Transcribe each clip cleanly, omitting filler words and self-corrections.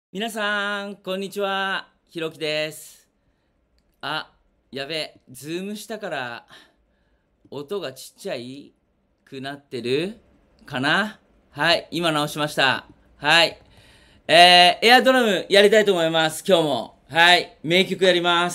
皆さん、こんにちは。ひろきです。やべ、ズームしたから音がちっちゃいくなってるかな。はい、今直しました。はい。エアドラムやりたいと思います。今日も。はい、名曲やります。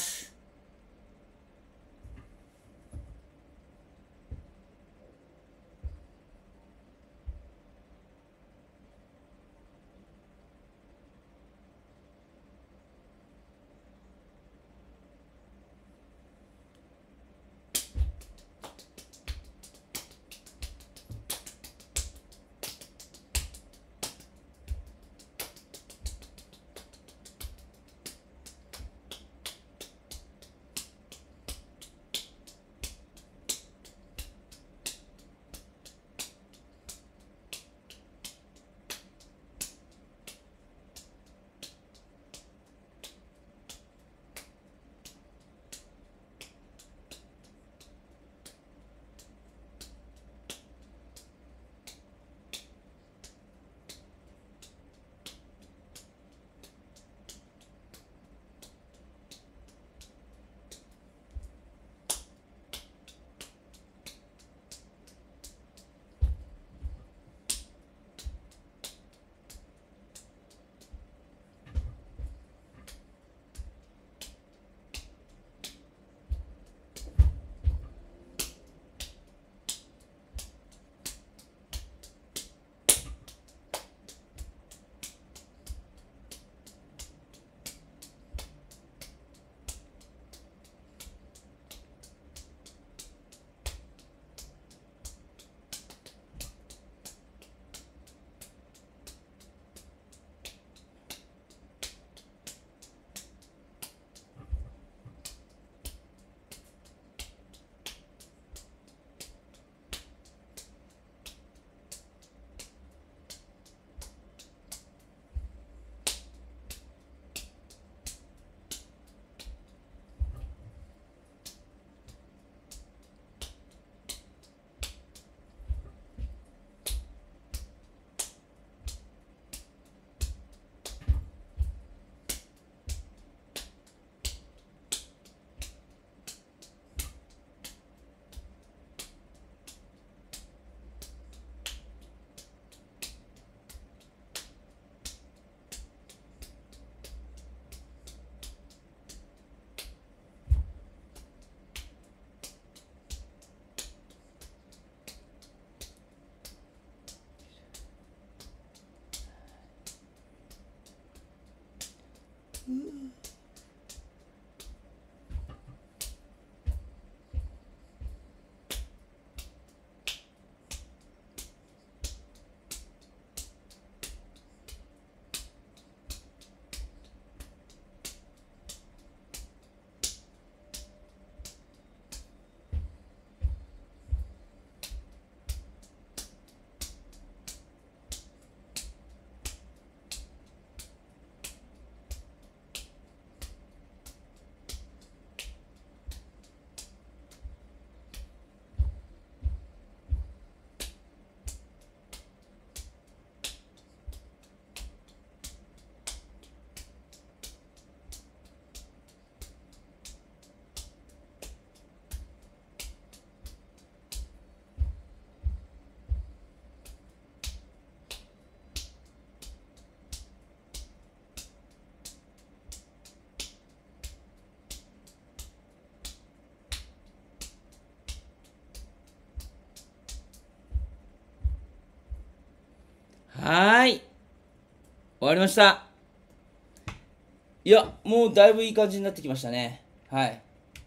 はーい。終わりました。いや、もうだいぶいい感じになってきましたね。はい。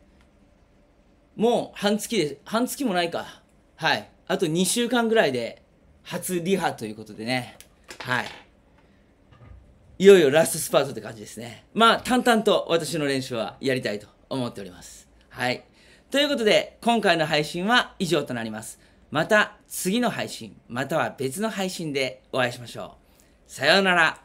もう半月もないか。はい。あと2週間ぐらいで初リハということでね。はい。いよいよラストスパートって感じですね。まあ、淡々と私の練習はやりたいと思っております。はい。ということで、今回の配信は以上となります。また次の配信、または別の配信でお会いしましょう。さようなら。